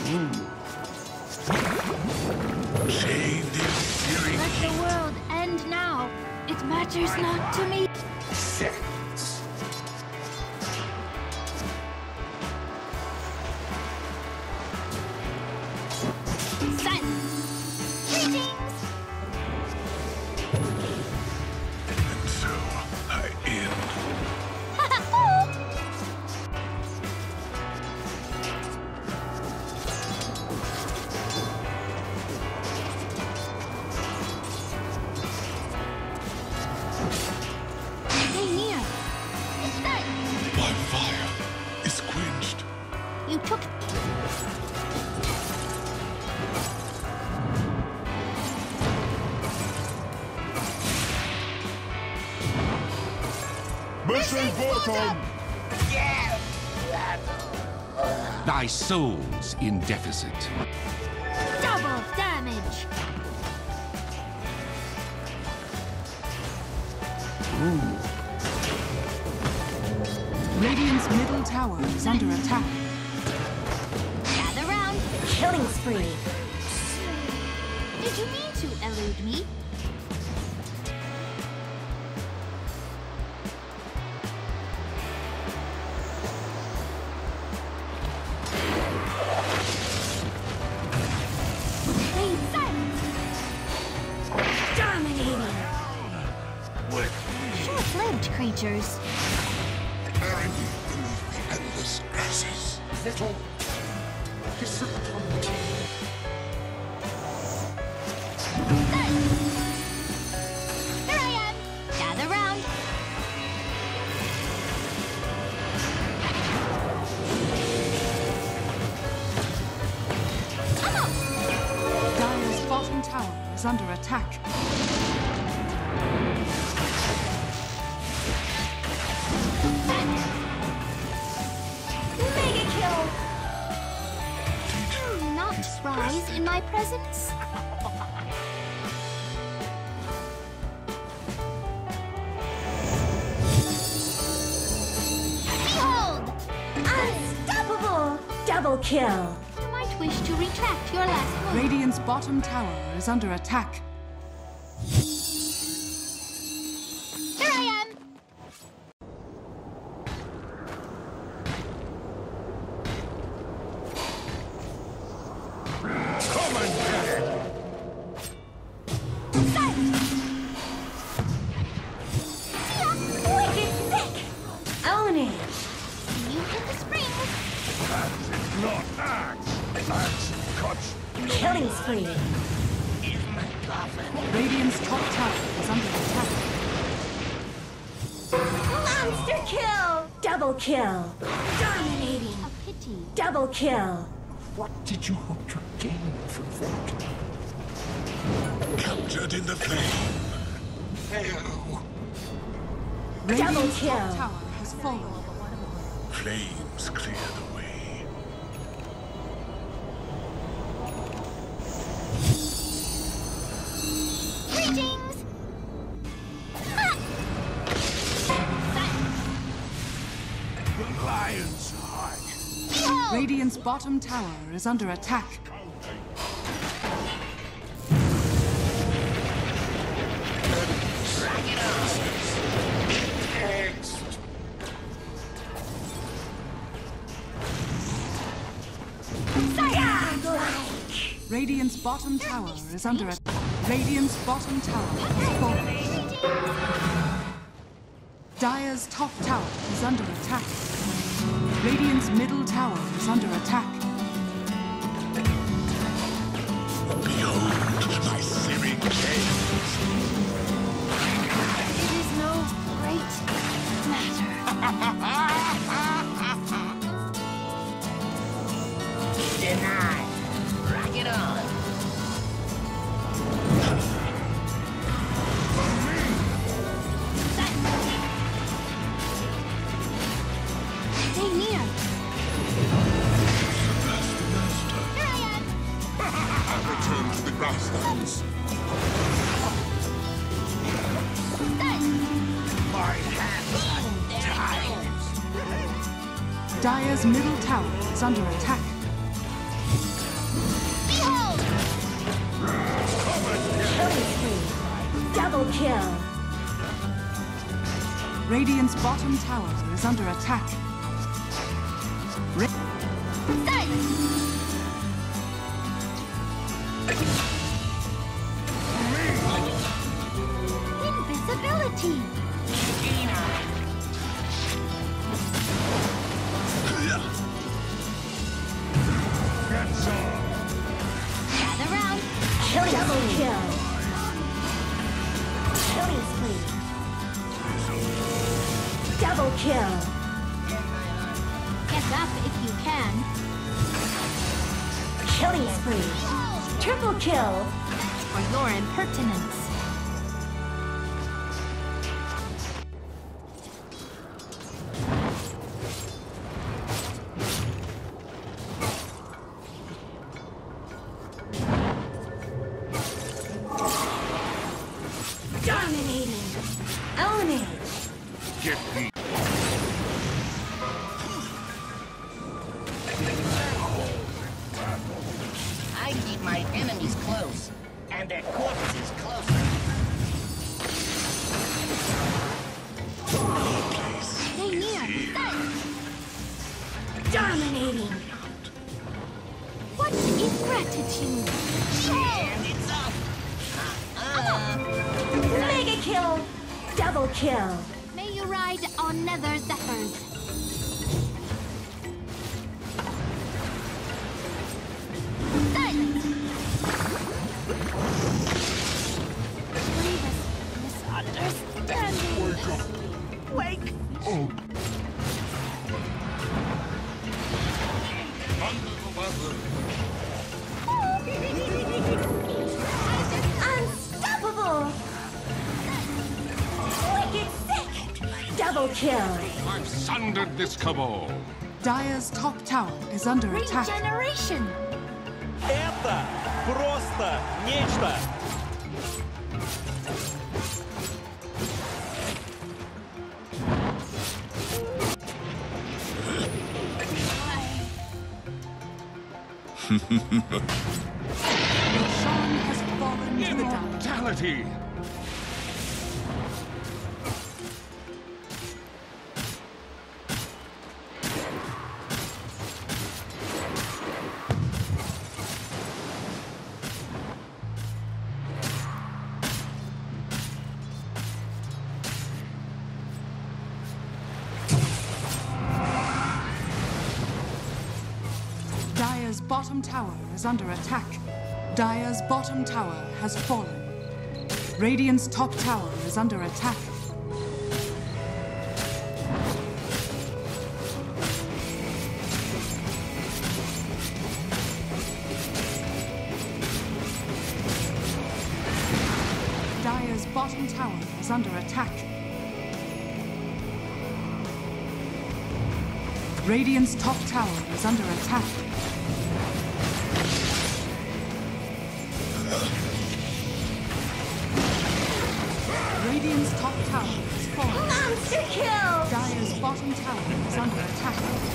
Chained in fury. Let the world end now. It matters not to me. Seconds. Silence. Greetings. And so I end. Stay near. It's that My fire is quenched. you took. Mission bottom! Thy soul's in deficit. Double damage. Radiant's middle tower is under attack. Gather round. Killing spree. Did you mean to elude me? Stay silent. Dominating. Short-lived creatures. Bury me beneath the endless grasses. Little disappointing. Here I am. Gather round. Come on. Dire's bottom tower is under attack. Mega kill. Do not rise in my presence. Behold! Unstoppable. Double kill. You might wish to retract your last move. Radiant's bottom tower is under attack. Here I am. Come and get it. Wicked sick. Own it. See you in the spring. That's not act. That's cuts. Killing spree. Radiant's top tower is under attack. Monster kill. Double kill. Dominating. A pity. Double kill. What did you hope to gain from that? Captured in the flame. Hell. Radiant's kill. top tower has fallen. Flames clear the way. Greetings. The lion's heart. Behold! Radiant's bottom tower is under attack. Next. Radiant's bottom tower is under attack. Radiant's bottom tower has fallen. Dire's top tower is under attack. Radiant's middle tower is under attack. Behold my searing chains. It is no great matter. Denied. Rock it on. Stay near. Master. Here I am. I return to the grasslands. My hands are tied. Dire's middle tower is under attack. Behold! Killing spree. Double kill. Radiant's bottom tower is under attack. Invisibility! Gather round! Killing double kill. Killing spree. Double kill. Get up if you can. Killing spree. Triple kill. For your impertinence. Dominating. Own it. Get me. I keep my enemies close, and their corpses closer. Stay near. Dominating. What ingratitude! And it's up! Mega kill. Double kill. May you ride on nether zephyrs. Silence! Grievous misunderstanding. Wake! Unstoppable. Wicked sick. Double kill. I've sundered this cabal. Dire's top tower is under attack. Regeneration! Это просто нечто! Sean has fallen to the dark. Immortality! Dire's bottom tower is under attack. Dire's bottom tower has fallen. Radiant's top tower is under attack. Dire's bottom tower is under attack. Radiant's top tower is under attack. Radiant's top tower is fallen. Monster kill. Dire's bottom tower is under attack.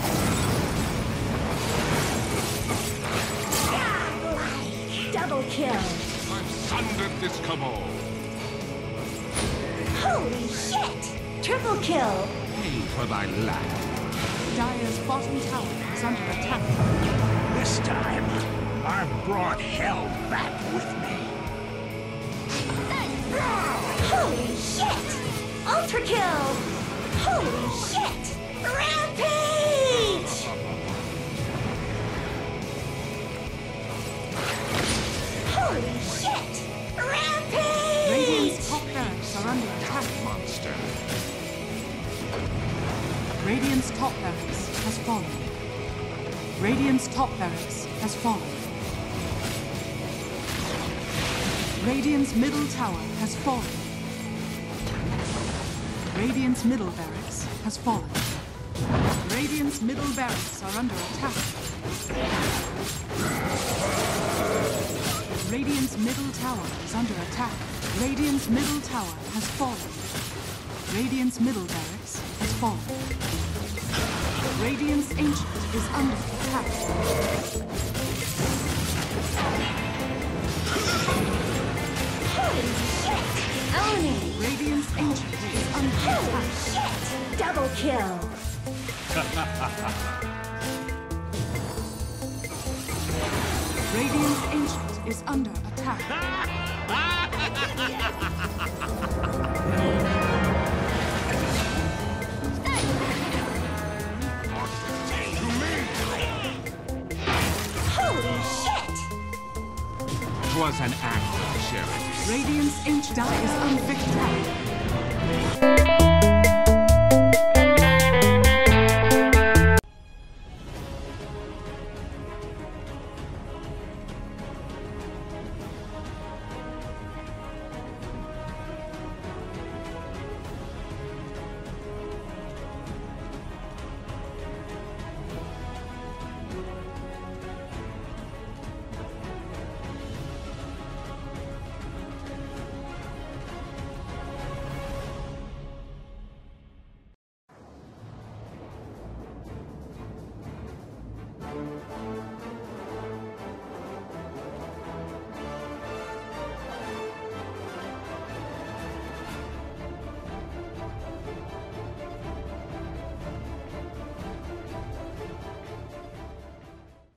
Double kill. I've sundered this cabal. Holy shit. Triple kill. Pay for thy lack. Dire's bottom tower is under attack. This time, I've brought hell back with me. Holy shit. Ultra kill. Holy shit. Rampage. Holy shit. Rampage. Radiant's top barracks are under attack. Monster. Radiant's top barracks has fallen. Radiant's top barracks has fallen. Radiant's middle tower has fallen. Radiant's middle barracks has fallen. Radiant's middle barracks are under attack. Radiant's middle tower is under attack. Radiant's middle tower has fallen. Radiant's middle barracks has fallen. Radiant's ancient is under attack. Oni! Radiant's ancient is under Holy attack. shit! Double kill! Radiant's ancient is under attack. Holy shit! 'Twas an act of charity. Radiant's ancient is under attack.